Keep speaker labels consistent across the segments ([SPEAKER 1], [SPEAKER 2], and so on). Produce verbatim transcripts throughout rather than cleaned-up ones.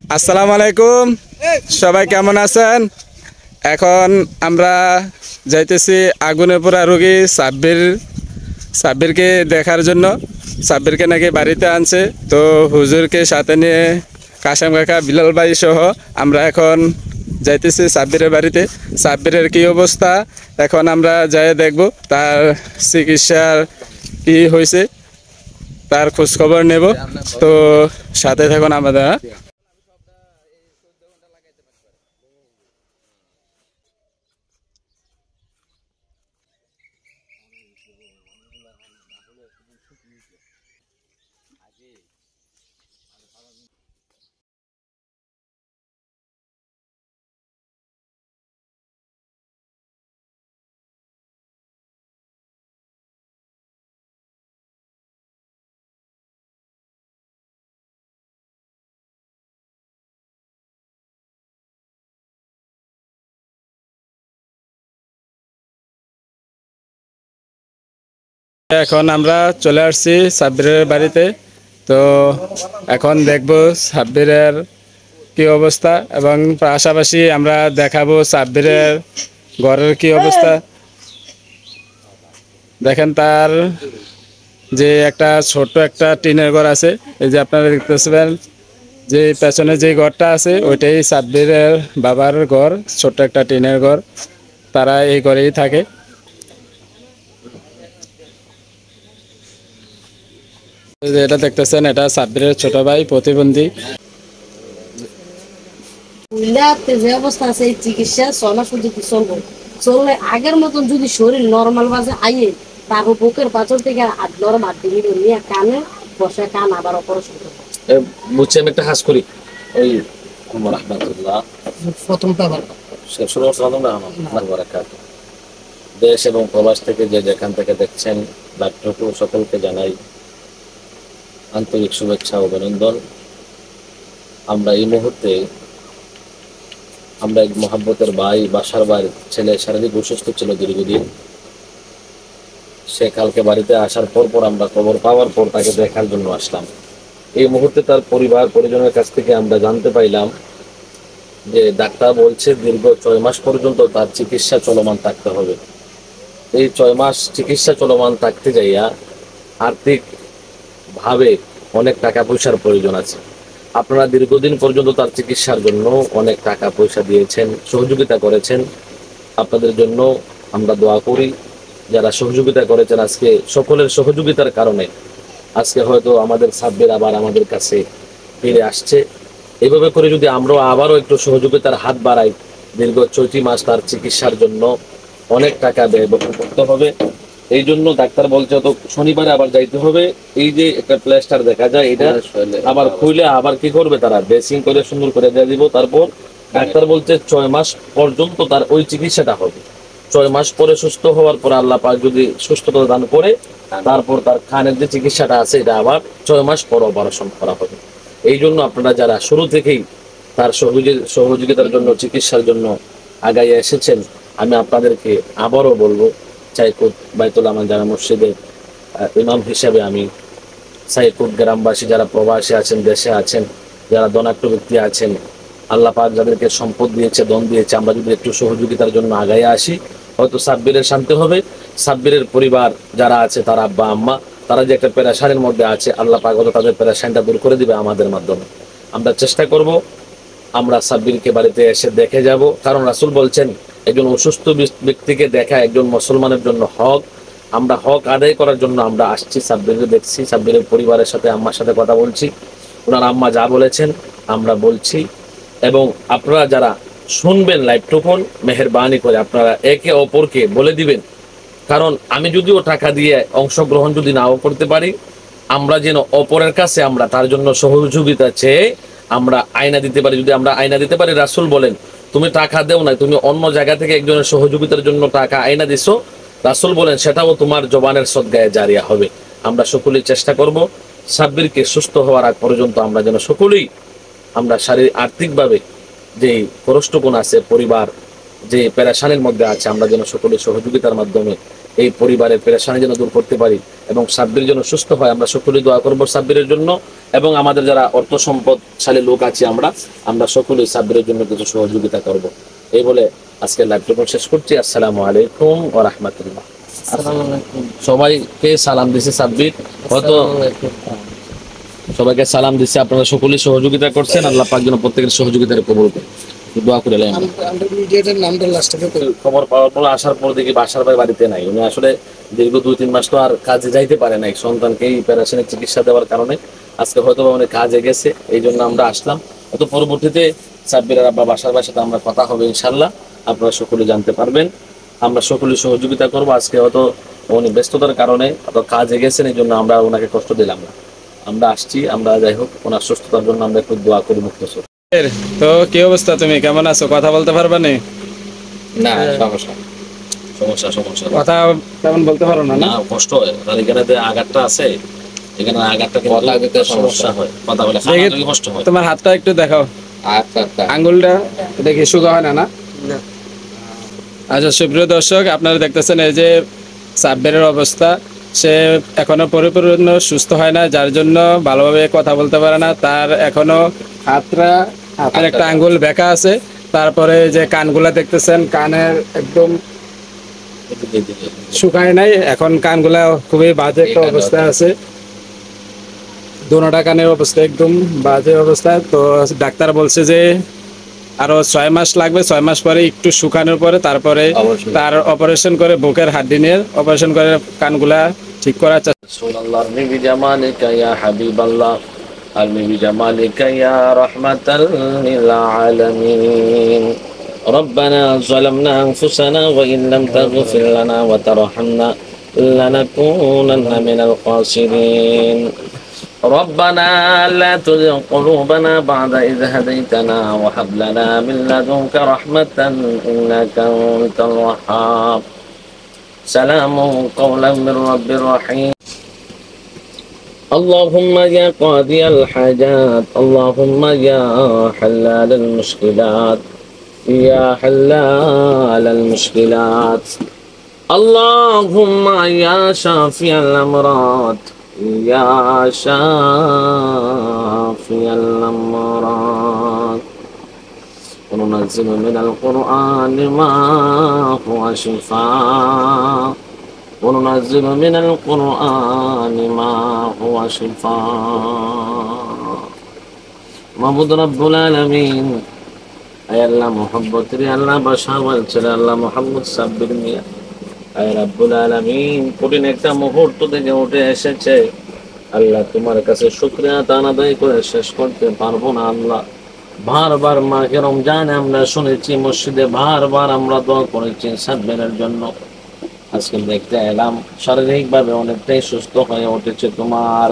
[SPEAKER 1] আসসালামু আলাইকুম, সবাই কেমন আছেন? এখন আমরা যাইতেছি আগুনে পোড়া রোগী সাব্বির সাব্বিরকে দেখার জন্য। সাব্বিরকে নাকি বাড়িতে আনছে, তো হুজুরকে সাথে নিয়ে কাশেম কাকা, বিলাল ভাই সহ আমরা এখন যাইতেছি সাব্বিরের বাড়িতে। সাব্বিরের কী অবস্থা এখন আমরা যাই দেখব, তার চিকিৎসার কি হয়েছে তার খোঁজখবর নেব। তো সাথে থাকুন আমাদের। এখন আমরা চলে আসছি সাব্বিরের বাড়িতে। তো এখন দেখব সাব্বিরের কি অবস্থা, এবং পাশাপাশি আমরা দেখাবো সাব্বিরের ঘরের কি অবস্থা। দেখেন তার যে একটা ছোট্ট একটা টিনের ঘর আছে, এই যে আপনারা দেখতেছেন যে পেছনে যে ঘরটা আছে ওইটাই সাব্বিরের বাবার ঘর, ছোট্ট একটা টিনের ঘর। তারা এই ঘরেই থাকে। এটা দেখতেছেন, এটা সাব্বিরের ছোট ভাই প্রতিবন্ধী।
[SPEAKER 2] যে অবস্থা আছে এই চিকিৎসা ছয় মাস পর্যন্ত চলবে। চললে আগের মতন যদি শরীর নর্মাল বাজে আইয়ে, তারপর বুকের পাঁচল থেকে আট নরম আট ডিগ্রি নিয়ে কানে বসে কান আবার অপারেশন করবে।
[SPEAKER 3] বুঝছি, আমি একটা হাস করি ওই রহমাতুল্লাহ
[SPEAKER 2] প্রথমটা আবার
[SPEAKER 3] দেশ এবং প্রবাস থেকে যে যেখান থেকে দেখছেন লাট্টুকু সকলকে জানাই আন্তরিক শুভেচ্ছা ও অভিনন্দন। আমরা এই মুহূর্তে আমরা এক মহাব্বতের ভাই বাসার ভাই ছেলে শারীরিক অসুস্থ ছিল দীর্ঘদিন। সে কালকে বাড়িতে আসার পর পর আমরা খবর পাওয়ার পর তাকে দেখার জন্য আসলাম। এই মুহূর্তে তার পরিবার পরিজনের কাছ থেকে আমরা জানতে পাইলাম যে ডাক্তার বলছে দীর্ঘ ছয় মাস পর্যন্ত তার চিকিৎসা চলমান থাকতে হবে। এই ছয় মাস চিকিৎসা চলমান থাকতে যাইয়া আর্থিক ভাবে অনেক টাকা পয়সার প্রয়োজন আছে। আপনারা দীর্ঘদিন পর্যন্ত তার চিকিৎসার জন্য অনেক টাকা পয়সা দিয়েছেন, সহযোগিতা করেছেন। আপনাদের জন্য আমরা দোয়া করি। যারা সহযোগিতা করেছেন, আজকে সকলের সহযোগিতার কারণে আজকে হয়তো আমাদের সাব্বির আবার আমাদের কাছে ফিরে আসছে। এইভাবে করে যদি আমরাও আবারও একটু সহযোগিতার হাত বাড়াই, দীর্ঘ ছয়টি মাস তার চিকিৎসার জন্য অনেক টাকা ব্যয় করতে হবে। এই জন্য ডাক্তার বলছে তো শনিবারে আবার যাইতে হবে। এই যে একটা প্লাস্টার দেখা যায়, এটা আবার খুলে আবার কি করবে তারা, ড্রেসিং করে সুন্দর করে দিয়ে দিব। তারপর ডাক্তার বলছে ছয় মাস পর্যন্ত তার ওই চিকিৎসাটা হবে। ছয় মাস পরে সুস্থ হওয়ার পর আল্লাহ পাক যদি সুস্থতা দান করে, তারপর তার কানের যে চিকিৎসাটা আছে এটা আবার ছয় মাস পর অপারেশন করা হবে। এই জন্য আপনারা যারা শুরু থেকেই তার সহযোগিতার জন্য চিকিৎসার জন্য আগাইয়া এসেছেন, আমি আপনাদেরকে আবারও বলবো, সাইকুট বাইতুল আমান জামে মসজিদের ইমাম হিসাবে আমি সাইকুট গ্রামবাসী যারা প্রবাসী আছেন, দেশে আছেন, যারা ধনাঢ্য ব্যক্তি আছেন, আল্লাহ পাক যাদেরকে সম্পদ দিয়েছে, ধন দিয়েছে, আমরা যদি একটু সহযোগিতার জন্য আগাইয়া আসি, হয়তো সাব্বিরের শান্তি হবে। সাব্বিরের পরিবার যারা আছে, তার আব্বা আম্মা, তারা যে একটা পেরেশানির মধ্যে আছে, আল্লাহ পাক হয়তো তাদের পেরেশানিটা দূর করে দিবে আমাদের মাধ্যমে। আমরা চেষ্টা করব আমরা সাব্বিরকে বাড়িতে এসে দেখে যাব, কারণ রাসূল বলছেন একজন অসুস্থ ব্যক্তিকে দেখা একজন মুসলমানের জন্য হক। আমরা হক আদায় করার জন্য আমরা আসছি, সাব্বিরকে দেখছি, সাব্বিরের পরিবারের সাথে আম্মার সাথে কথা বলছি, ওনার আম্মা যা বলেছেন আমরা বলছি। এবং আপনারা যারা শুনবেন লাইভটুকুন, মেহেরবানি করে আপনারা একে অপরকে বলে দিবেন, কারণ আমি যদিও টাকা দিয়ে অংশগ্রহণ যদি নাও করতে পারি, আমরা যেন অপরের কাছে আমরা তার জন্য সহযোগিতা চেয়ে আমরা আয়না দিতে পারি। যদি আমরা আয়না দিতে পারি, রাসূল বলেন তুমি টাকা দেও না, তুমি অন্য জায়গা থেকে একজনের সহযোগিতার জন্য টাকা আয়না দিছো, রাসূল বলেন সেটাও তোমার জবানের সদগায়ে জারিয়া হবে। আমরা সকলেই চেষ্টা করব সাব্বিরকে সুস্থ হওয়ার আগ পর্যন্ত আমরা যেন সকলেই আমরা শারীরিক আর্থিকভাবে যেই খরচটুকুন আছে, পরিবার যে পেরেশানির মধ্যে আছে, আমরা যেন সকলের সহযোগিতার মাধ্যমে এই পরিবারের পেরেশানি যেন দূর করতে পারি এবং সাব্বির যেন সুস্থ হয়। আমরা সকলেই দোয়া করবো সাব্বিরের জন্য এবং আমাদের যারা অর্থ সম্পদশালী লোক আছে আমরা আমরা সকলেই সাব্বিরের জন্য কিছু সহযোগিতা করব। এই বলে আজকে লাইভটুকু শেষ করছি। আসসালামু আলাইকুম ওয়া রাহমাতুল্লাহ। সবাইকে সালাম দিছে সাব্বির, হয়তো সবাইকে সালাম দিচ্ছে। আপনারা সকলেই সহযোগিতা করছেন, আল্লাহ পাক যেন প্রত্যেকের সহযোগিতার কবুল করেন। দোয়া করে এলাম। খবর পাওয়ার পর আসার পর দেখি বাসার ভাই বাড়িতে নাই। উনি আসলে দীর্ঘ দুই তিন মাস তো আর কাজে যাইতে পারে নাই সন্তানকে এই প্যারাশানিক চিকিৎসা দেওয়ার কারণে। আজকে হয়তো অনেক কাজে গেছে, এই জন্য আমরা আসলাম। হয়তো পরবর্তীতে সাব্বিরের আব্বা বাসার ভাইয়ের সাথে আমরা কথা হবে ইনশাল্লাহ, আপনারা সকলে জানতে পারবেন। আমরা সকলে সহযোগিতা করবো। আজকে হয়তো উনি ব্যস্ততার কারণে হয়তো কাজে গেছেন, এই জন্য আমরা ওনাকে কষ্ট দিলাম না। আমরা আসছি, আমরা যাই হোক ওনার সুস্থতার জন্য আমরা একটু দোয়া করি মুক্ত।
[SPEAKER 1] তো কি অবস্থা, তুমি কেমন আছো? কথা বলতে পারবা নি?
[SPEAKER 3] না সমস্যা সমস্যা সমস্যা
[SPEAKER 1] কথা কেমন বলতে পারো না?
[SPEAKER 3] না কষ্ট হয়, তার এখানে যে আঘাতটা আছে, এখানে আঘাতটা কিন্তু সমস্যা হয়, কথা বলে খাওয়া কষ্ট হয়।
[SPEAKER 1] তোমার হাতটা একটু দেখাও,
[SPEAKER 3] আচ্ছা আচ্ছা
[SPEAKER 1] আঙ্গুলটা দেখি শুকা হয় না না? আচ্ছা সুপ্রিয় দর্শক, আপনারা দেখতেছেন এই যে সাব্বিরের অবস্থা, সে এখনো পরিপূর্ণ সুস্থ হয় না, যার জন্য ভালোভাবে কথা বলতে পারে না। তার এখনো হাতটা হাতের একটা আঙ্গুল বেঁকা আছে। তারপরে যে কানগুলা দেখতেছেন, কানের একদম শুকায় নাই, এখন কানগুলা খুবই বাজে একটা অবস্থায় আছে। দুটা কানের অবস্থা একদম বাজে অবস্থা। তো ডাক্তার বলছে যে আরো ছয় মাস লাগবে, ছয় মাস পরে একটু শুকানোর পরে তারপরে তার অপারেশন করে বুকের হাড্ডি নিয়ে অপারেশন করে কানগুলা ঠিক করার চেষ্টা।
[SPEAKER 3] সুবহানাল্লাহ মিবি জামালিকা ইয়া হাবিবাল্লাহ আলমি জামালিকা ইয়া রাহমাতাল লিল আলামিন। ربنا ظلمنا أنفسنا وإن لم تغفر لنا وترحمنا لنكونن من الخاسرين. ربنا لا تزغ قلوبنا بعد إذ هديتنا وهب لنا من لدنك رحمة إنك أنت الوهاب. سلام قولا من رب رحيم. اللهم يا قاضي الحاجات، اللهم يا حلال المشكلات، يا حلال المشكلات، اللهم يا شافي الأمراض، يا شافي الأمراض. وننزل من القرآن ما هو شفاء، وننزل من القرآن ما هو شفاء. মাবুদ রব্বুল আলামিন, আয় আল্লাহ মোহাম্মদ রে আল্লাহ বাসা বলছে আল্লাহ মোহাম্মদ সাব্বির মিয়া, আয় রব্বুল আলামিন কঠিন একটা মুহূর্ত থেকে উঠে এসেছে আল্লাহ, তোমার কাছে শুকরিয়া দান আদায় করে শেষ করতে পারবো না আল্লাহ। বারবার মাহে রমজানে আমরা শুনেছি, মসজিদে বারবার আমরা দোয়া করেছি সাব্বিরের জন্য। আজকে দেখতে এলাম শারীরিক ভাবে অনেকটাই সুস্থ হয়ে উঠেছে তোমার,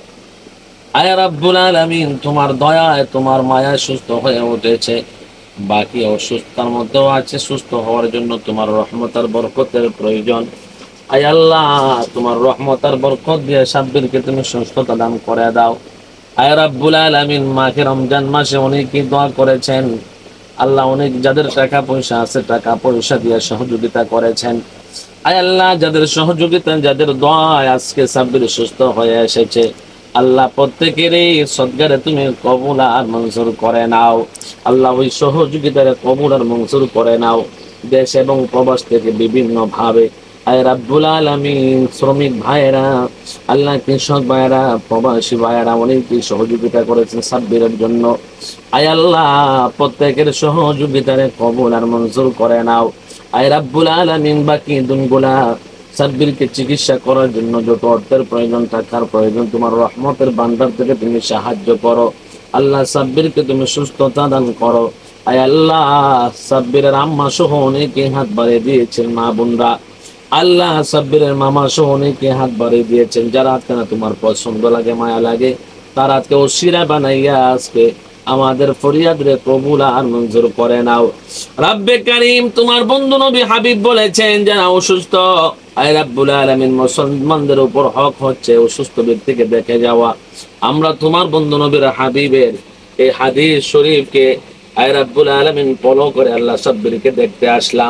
[SPEAKER 3] আয় রাব্বুল আলামিন তোমার দয়ায় তোমার মায়ায় সুস্থ হয়ে উঠেছে। বাকি অসুস্থতার মধ্যেও আছে, সুস্থ হওয়ার জন্য তোমার রহমতের বরকতের প্রয়োজন। আয় আল্লাহ তোমার রহমতের বরকত দিয়ে সাব্বিরকে তুমি সুস্থতা দান করে দাও। আয় রাব্বুল আলামিন মাহে রমজান মাসে অনেকেই দোয়া করেছেন আল্লাহ, অনেক যাদের টাকা পয়সা আছে টাকা পয়সা দিয়ে সহযোগিতা করেছেন। আয় আল্লাহ যাদের সহযোগিতা যাদের দোয়ায় আজকে সাব্বির সুস্থ হয়ে এসেছে আল্লাহ, প্রত্যেকেরই সদকারে তুমি কবুল আর মঞ্জুর করে নাও আল্লাহ, ওই সহযোগিতারে কবুল আর মঞ্জুর করে নাও। দেশ এবং প্রবাস থেকে বিভিন্ন ভাবে আয় রাব্বুল আলামিন শ্রমিক ভাইয়েরা আল্লাহ, কৃষক ভাইয়েরা প্রবাসী ভাইয়েরা অনেকেই সহযোগিতা করেছেন সাব্বিরের জন্য। আয় আল্লাহ প্রত্যেকের সহযোগিতারে কবুল আর মঞ্জুর করে নাও। আয় রাব্বুল আলামিন বাকি দিনগুলা সাব্বিরকে চিকিৎসা করার জন্য যত অর্থের প্রয়োজন টাকার প্রয়োজন তোমার রহমতের ভান্ডার থেকে তুমি সাহায্য করো আল্লাহ, সাব্বিরকে তুমি সুস্থতা দান করো। আয় আল্লাহ সাব্বিরের আম্মা সহ অনেকে হাত বাড়িয়ে দিয়েছেন, মা বোনরা আল্লাহ সাব্বিরের মামা সহ অনেকে হাত বাড়িয়ে দিয়েছেন, যারা আজকে না তোমার পছন্দ লাগে মায়া লাগে তারা আজকে ওসিরা বানাইয়া আজকে আমাদের ফরিয়াদ রে কবুল আর মঞ্জুর করে নাও। রাব্বে কারীম তোমার বন্ধু নবী হাবিব বলেছেন যারা অসুস্থ আয় রাব্বুল আলামিন মুসলমানদের উপর হক হচ্ছে অসুস্থ ব্যক্তিকে দেখে যাওয়া। আমরা তোমার বন্ধু নবীর হাবিবের এই হাদিস শরীফকে আয় রাব্বুল আলামিন ফলো করে আল্লাহ সাব্বিরকে দেখতে আসলাম।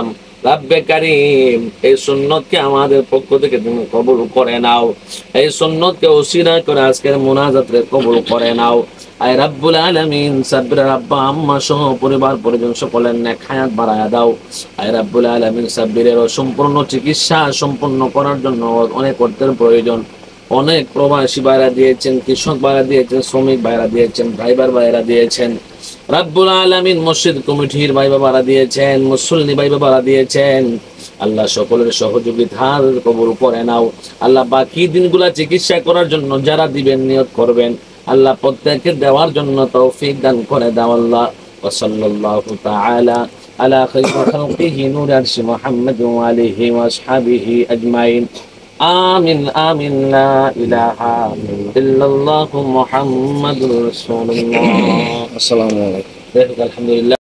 [SPEAKER 3] রাব্বে কারীম এই সুন্নতকে আমাদের পক্ষ থেকে তুমি কবুল করে নাও, এই সুন্নতকে ওসিলা করে আজকের মুনাজাতকে কবুল করে নাও। আয় রাব্বুল আলামিন সাব্বিরের আব্বা আম্মা সহ পরিবার পরিজন সকলের নেক হায়াত বাড়ায়া দাও। আয় রাব্বুল আলামিন সাব্বিরের সম্পূর্ণ চিকিৎসা সম্পন্ন করার জন্য অনেক অর্থের প্রয়োজন, অনেক প্রবাসী ভাইরা দিয়েছেন, কৃষক ভাইরা দিয়েছেন, শ্রমিক ভাইরা দিয়েছেন, ড্রাইভার ভাইরা দিয়েছেন, রাব্বুল আলামিন মসজিদ কমিটির ভাই বাবারা দিয়েছেন, মুসল্লি ভাই বাবারা দিয়েছেন। আল্লাহ সকলের সহযোগিতার কবুল করে নাও। আল্লাহ বাকি দিনগুলা চিকিৎসা করার জন্য যারা দিবেন নিয়ত করবেন, আল্লাহ প্রত্যেককে দেওয়ার জন্য তৌফিক দান করে দাও আল্লাহ। ওয়া সাল্লাল্লাহু তাআলা আলা খায়রি খালকিহি নূর আরশি মুহাম্মদ ওয়া আলিহি ওয়া আসহাবিহি আজমাইন। আমিন আমিন লা ইলাহা ইল্লাল্লাহু মুহাম্মাদুর রাসূলুল্লাহ।
[SPEAKER 1] আসসালামু আলাইকুম।
[SPEAKER 3] আলহামদুলিল্লাহ।